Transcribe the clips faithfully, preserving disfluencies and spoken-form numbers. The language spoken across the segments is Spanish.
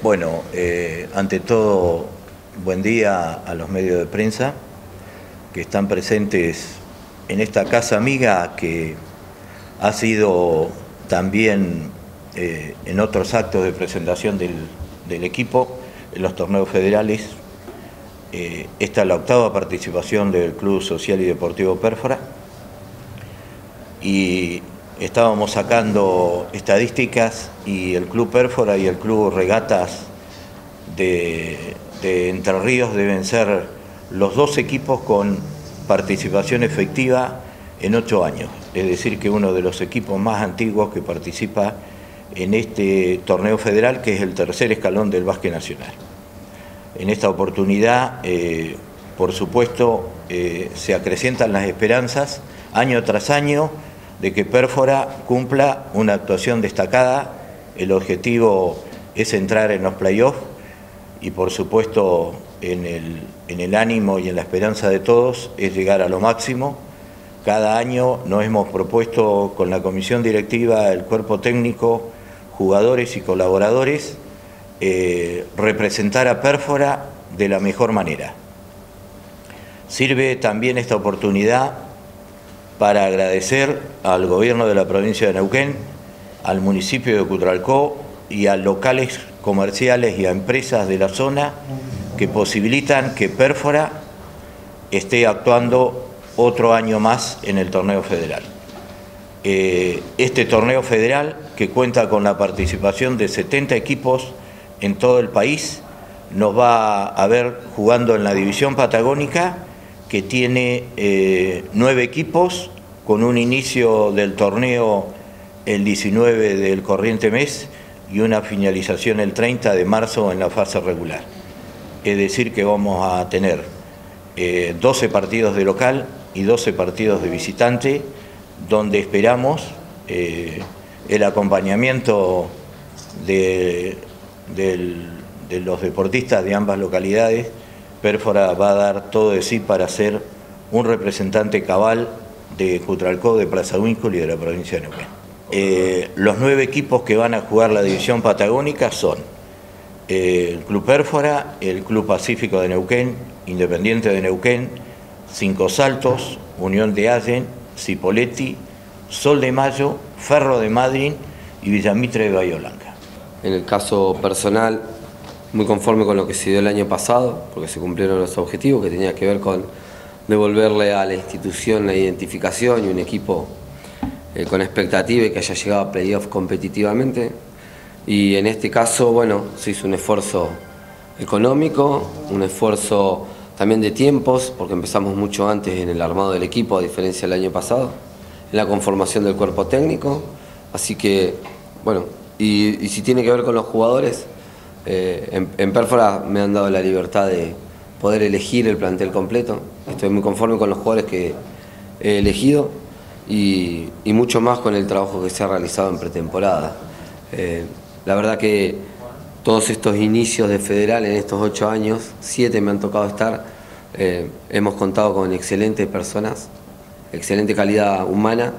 Bueno, eh, ante todo, buen día a los medios de prensa que están presentes en esta casa amiga que ha sido también eh, en otros actos de presentación del, del equipo en los torneos federales. Eh, esta es la octava participación del Club Social y Deportivo Pérfora y estábamos sacando estadísticas y el Club Pérfora y el Club Regatas de, de Entre Ríos deben ser los dos equipos con participación efectiva en ocho años. Es decir, que uno de los equipos más antiguos que participa en este torneo federal, que es el tercer escalón del básquet nacional. En esta oportunidad, eh, por supuesto, eh, se acrecientan las esperanzas año tras año de que Pérfora cumpla una actuación destacada. El objetivo es entrar en los playoffs y, por supuesto, en el, en el ánimo y en la esperanza de todos es llegar a lo máximo. Cada año nos hemos propuesto con la comisión directiva, el cuerpo técnico, jugadores y colaboradores, eh, representar a Pérfora de la mejor manera. Sirve también esta oportunidad para agradecer al gobierno de la provincia de Neuquén, al municipio de Cutralcó y a locales comerciales y a empresas de la zona que posibilitan que Pérfora esté actuando otro año más en el torneo federal. Eh, este torneo federal, que cuenta con la participación de setenta equipos en todo el país, nos va a ver jugando en la división patagónica, que tiene eh, nueve equipos, con un inicio del torneo el diecinueve del corriente mes y una finalización el treinta de marzo en la fase regular. Es decir, que vamos a tener eh, doce partidos de local y doce partidos de visitante, donde esperamos eh, el acompañamiento de, de, de los deportistas de ambas localidades. Pérfora va a dar todo de sí para ser un representante cabal de Cutralcó, de Plaza Huíncul y de la provincia de Neuquén. Eh, los nueve equipos que van a jugar la división patagónica son eh, el Club Pérfora, el Club Pacífico de Neuquén, Independiente de Neuquén, Cinco Saltos, Unión de Allen, Cipolletti, Sol de Mayo, Ferro de Madryn y Villamitre de Bahía Blanca. En el caso personal, muy conforme con lo que se dio el año pasado, porque se cumplieron los objetivos que tenía que ver con devolverle a la institución la identificación y un equipo eh, con expectativa y que haya llegado a playoff competitivamente. Y en este caso, bueno, se hizo un esfuerzo económico, un esfuerzo también de tiempos, porque empezamos mucho antes en el armado del equipo, a diferencia del año pasado, en la conformación del cuerpo técnico. Así que, bueno, y, y si tiene que ver con los jugadores, Eh, en, en Pérfora me han dado la libertad de poder elegir el plantel completo. Estoy muy conforme con los jugadores que he elegido y, y mucho más con el trabajo que se ha realizado en pretemporada. Eh, la verdad que todos estos inicios de federal en estos ocho años, siete me han tocado estar, eh, hemos contado con excelentes personas, excelente calidad humana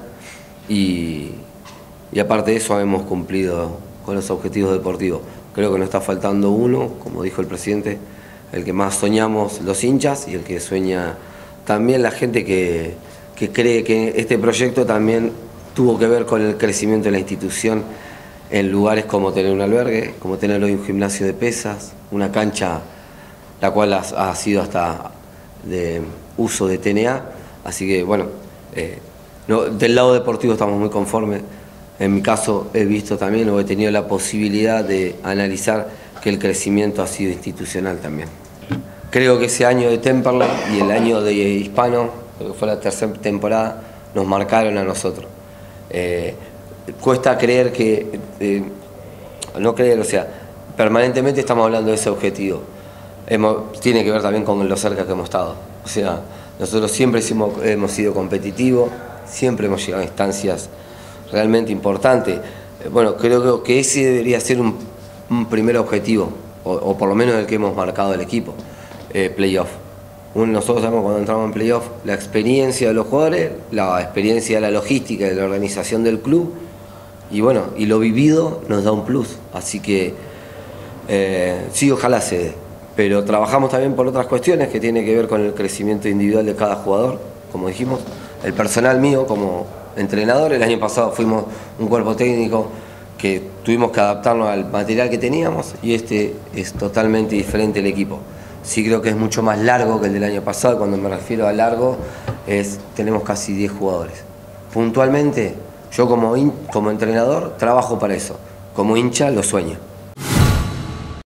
y, y aparte de eso hemos cumplido con los objetivos deportivos. Creo que nos está faltando uno, como dijo el presidente, el que más soñamos los hinchas y el que sueña también la gente que, que cree que este proyecto también tuvo que ver con el crecimiento de la institución en lugares como tener un albergue, como tener hoy un gimnasio de pesas, una cancha la cual ha, ha sido hasta de uso de T N A. Así que bueno, eh, no, del lado deportivo estamos muy conformes. En mi caso he visto también o he tenido la posibilidad de analizar que el crecimiento ha sido institucional también. Creo que ese año de Temperley y el año de Hispano, que fue la tercera temporada, nos marcaron a nosotros. Eh, cuesta creer que, eh, no creer, o sea, permanentemente estamos hablando de ese objetivo. Hemos, tiene que ver también con lo cerca que hemos estado. O sea, nosotros siempre hemos, hemos sido competitivos, siempre hemos llegado a instancias realmente importante. Bueno, creo que ese debería ser un, un primer objetivo, o, o por lo menos el que hemos marcado el equipo, eh, playoff. Nosotros sabemos cuando entramos en playoff la experiencia de los jugadores, la experiencia de la logística y de la organización del club, y bueno, y lo vivido nos da un plus. Así que Eh, sí, ojalá se dé, pero trabajamos también por otras cuestiones que tienen que ver con el crecimiento individual de cada jugador, como dijimos. El personal mío como entrenador, el año pasado fuimos un cuerpo técnico que tuvimos que adaptarnos al material que teníamos y este es totalmente diferente el equipo. Sí creo que es mucho más largo que el del año pasado. Cuando me refiero a largo, es tenemos casi diez jugadores. Puntualmente, yo como, in, como entrenador trabajo para eso, como hincha lo sueño.